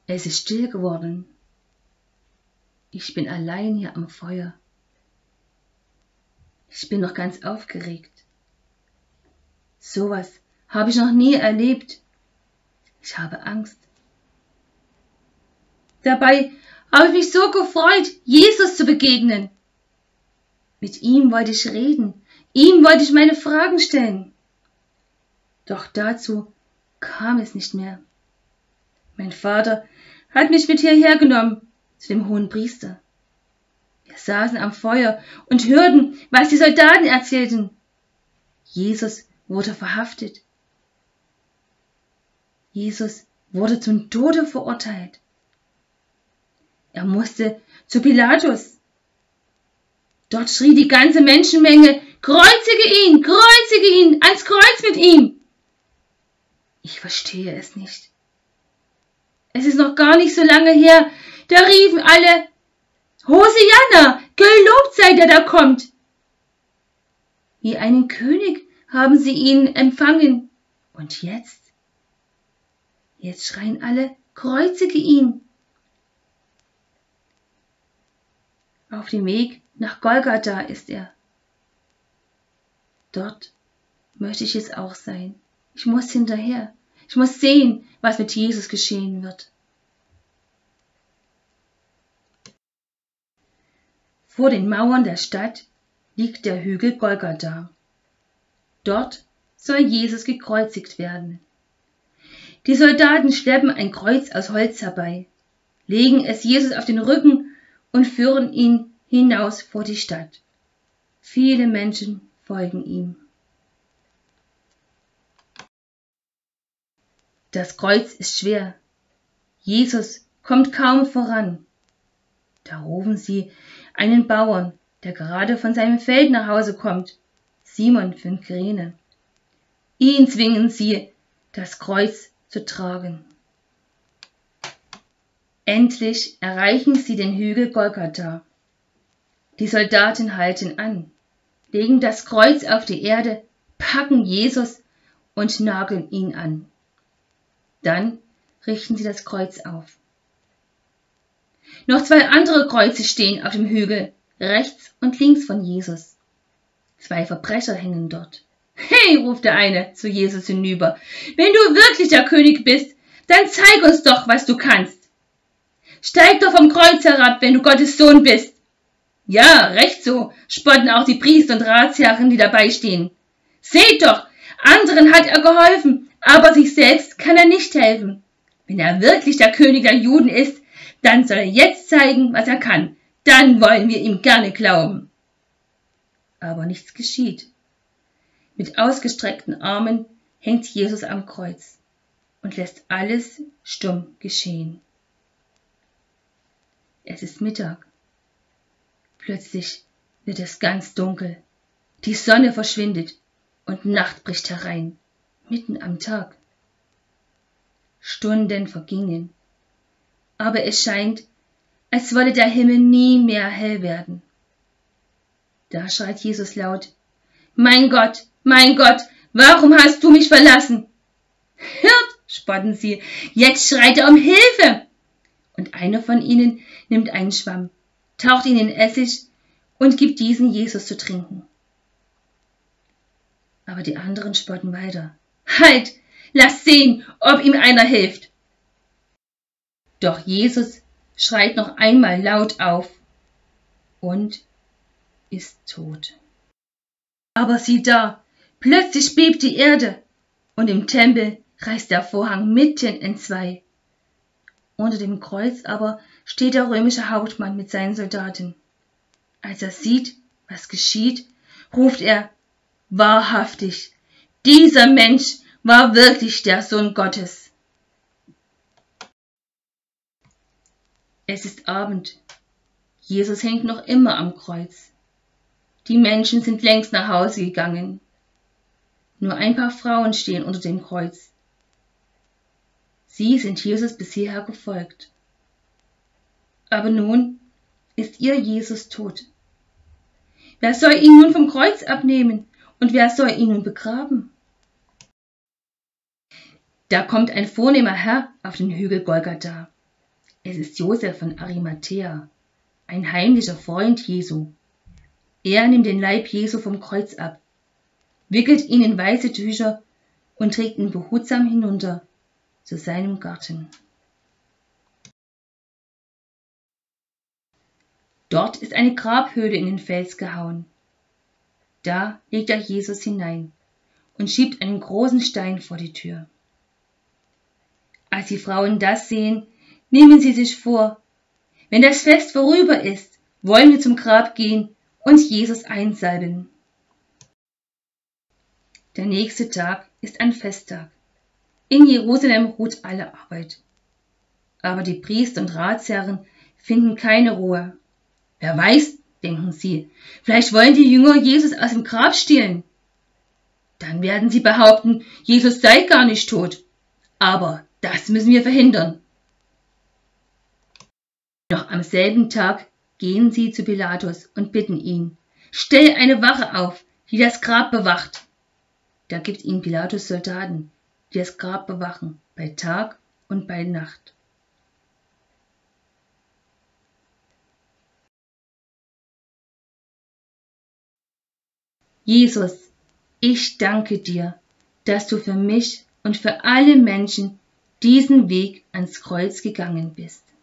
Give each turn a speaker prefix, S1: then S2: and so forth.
S1: Es ist still geworden. Ich bin allein hier am Feuer. Ich bin noch ganz aufgeregt. Sowas habe ich noch nie erlebt. Ich habe Angst. Dabei habe ich mich so gefreut, Jesus zu begegnen. Mit ihm wollte ich reden, ihm wollte ich meine Fragen stellen. Doch dazu kam es nicht mehr. Mein Vater hat mich mit hierher genommen, zu dem Hohenpriester. Wir saßen am Feuer und hörten, was die Soldaten erzählten. Jesus wurde verhaftet. Jesus wurde zum Tode verurteilt. Er musste zu Pilatus. Dort schrie die ganze Menschenmenge, kreuzige ihn, ans Kreuz mit ihm. Ich verstehe es nicht. Es ist noch gar nicht so lange her, da riefen alle, Hosianna, gelobt sei der da kommt. Wie einen König haben sie ihn empfangen. Und jetzt? Jetzt schreien alle, kreuzige ihn. Auf dem Weg nach Golgatha ist er. Dort möchte ich jetzt auch sein. Ich muss hinterher. Ich muss sehen, was mit Jesus geschehen wird. Vor den Mauern der Stadt liegt der Hügel Golgatha. Dort soll Jesus gekreuzigt werden. Die Soldaten schleppen ein Kreuz aus Holz herbei, legen es Jesus auf den Rücken und führen ihn hinaus vor die Stadt. Viele Menschen folgen ihm. Das Kreuz ist schwer. Jesus kommt kaum voran. Da rufen sie einen Bauern, der gerade von seinem Feld nach Hause kommt, Simon von Kyrene. Ihn zwingen sie, das Kreuz zu tragen. Endlich erreichen sie den Hügel Golgatha. Die Soldaten halten an, legen das Kreuz auf die Erde, packen Jesus und nageln ihn an. Dann richten sie das Kreuz auf. Noch 2 andere Kreuze stehen auf dem Hügel, rechts und links von Jesus. 2 Verbrecher hängen dort. Hey, ruft der eine zu Jesus hinüber, wenn du wirklich der König bist, dann zeig uns doch, was du kannst. Steig doch vom Kreuz herab, wenn du Gottes Sohn bist. Ja, recht so, spotten auch die Priester und Ratsherren, die dabei stehen. Seht doch, anderen hat er geholfen, aber sich selbst kann er nicht helfen. Wenn er wirklich der König der Juden ist, dann soll er jetzt zeigen, was er kann. Dann wollen wir ihm gerne glauben. Aber nichts geschieht. Mit ausgestreckten Armen hängt Jesus am Kreuz und lässt alles stumm geschehen. Es ist Mittag. Plötzlich wird es ganz dunkel. Die Sonne verschwindet und Nacht bricht herein, mitten am Tag. Stunden vergingen, aber es scheint, als wolle der Himmel nie mehr hell werden. Da schreit Jesus laut, mein Gott, warum hast du mich verlassen? Hört, spotten sie, jetzt schreit er um Hilfe. Und einer von ihnen nimmt einen Schwamm, taucht ihn in Essig und gibt diesen Jesus zu trinken. Aber die anderen spotten weiter. Halt, lass sehen, ob ihm einer hilft. Doch Jesus schreit noch einmal laut auf und ist tot. Aber sieh da, plötzlich bebt die Erde und im Tempel reißt der Vorhang mitten entzwei. Unter dem Kreuz aber steht der römische Hauptmann mit seinen Soldaten. Als er sieht, was geschieht, ruft er, wahrhaftig, dieser Mensch war wirklich der Sohn Gottes. Es ist Abend. Jesus hängt noch immer am Kreuz. Die Menschen sind längst nach Hause gegangen. Nur ein paar Frauen stehen unter dem Kreuz. Sie sind Jesus bis hierher gefolgt. Aber nun ist ihr Jesus tot. Wer soll ihn nun vom Kreuz abnehmen und wer soll ihn nun begraben? Da kommt ein vornehmer Herr auf den Hügel Golgatha. Es ist Josef von Arimathäa, ein heimlicher Freund Jesu. Er nimmt den Leib Jesu vom Kreuz ab, wickelt ihn in weiße Tücher und trägt ihn behutsam hinunter zu seinem Garten. Dort ist eine Grabhöhle in den Fels gehauen. Da legt er Jesus hinein und schiebt einen großen Stein vor die Tür. Als die Frauen das sehen, nehmen sie sich vor, wenn das Fest vorüber ist, wollen wir zum Grab gehen und Jesus einsalben. Der nächste Tag ist ein Festtag. In Jerusalem ruht alle Arbeit. Aber die Priester und Ratsherren finden keine Ruhe. Wer weiß, denken sie, vielleicht wollen die Jünger Jesus aus dem Grab stehlen. Dann werden sie behaupten, Jesus sei gar nicht tot. Aber das müssen wir verhindern. Noch am selben Tag gehen sie zu Pilatus und bitten ihn, stell eine Wache auf, die das Grab bewacht. Da gibt ihnen Pilatus Soldaten, die das Grab bewachen, bei Tag und bei Nacht. Jesus, ich danke dir, dass du für mich und für alle Menschen diesen Weg ans Kreuz gegangen bist.